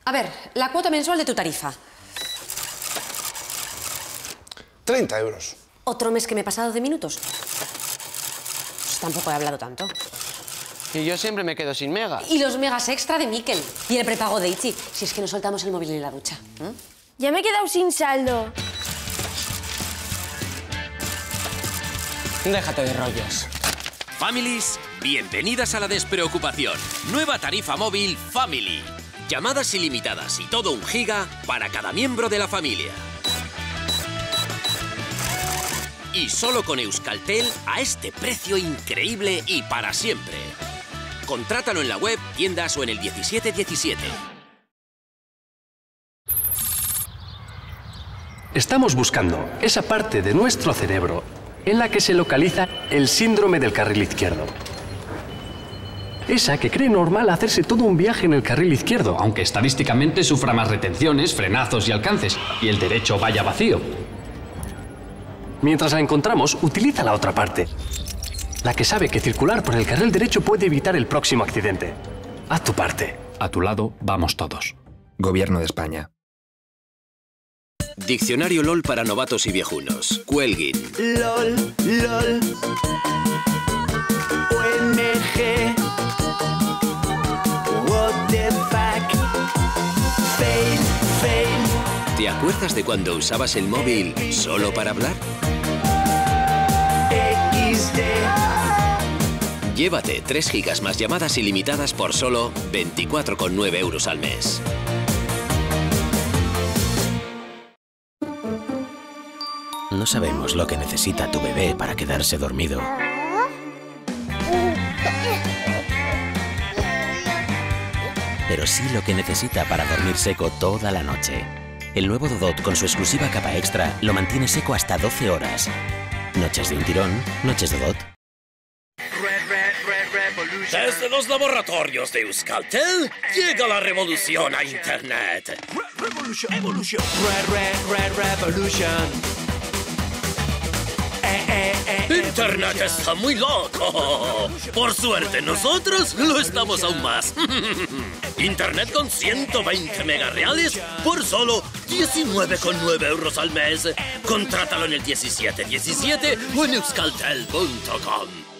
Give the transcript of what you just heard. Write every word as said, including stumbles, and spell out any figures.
A ver, la cuota mensual de tu tarifa. treinta euros. ¿Otro mes que me he pasado de minutos? Pues tampoco he hablado tanto. Y yo siempre me quedo sin mega. Y los megas extra de Miquel. Y el prepago de Itzi, si es que no soltamos el móvil en la ducha. ¿Mm? Ya me he quedado sin saldo. Déjate de rollos. Families, bienvenidas a la despreocupación. Nueva tarifa móvil Family. Llamadas ilimitadas y todo un giga para cada miembro de la familia. Y solo con Euskaltel a este precio increíble y para siempre. Contrátalo en la web, tiendas o en el diecisiete diecisiete. Estamos buscando esa parte de nuestro cerebro en la que se localiza el síndrome del carril izquierdo. Esa que cree normal hacerse todo un viaje en el carril izquierdo, aunque estadísticamente sufra más retenciones, frenazos y alcances, y el derecho vaya vacío. Mientras la encontramos, utiliza la otra parte, la que sabe que circular por el carril derecho puede evitar el próximo accidente. Haz tu parte. A tu lado vamos todos. Gobierno de España. Diccionario LOL para novatos y viejunos. Cuelguin. LOL, LOL. O M G. What the fuck. Fail, fail. ¿Te acuerdas de cuando usabas el móvil solo para hablar? equis de. Llévate tres gigas más llamadas ilimitadas por solo veinticuatro con nueve euros al mes. No sabemos lo que necesita tu bebé para quedarse dormido. Pero sí lo que necesita para dormir seco toda la noche. El nuevo Dodot con su exclusiva capa extra lo mantiene seco hasta doce horas. Noches de un tirón, noches Dodot. Desde los laboratorios de Euskaltel llega la revolución a Internet. Revolution, evolution. Red, red, red, revolution. Internet está muy loco. Por suerte, nosotros lo estamos aún más. Internet con ciento veinte megas reales por solo diecinueve con nueve euros al mes. Contrátalo en el diecisiete diecisiete o en euskaltel punto com.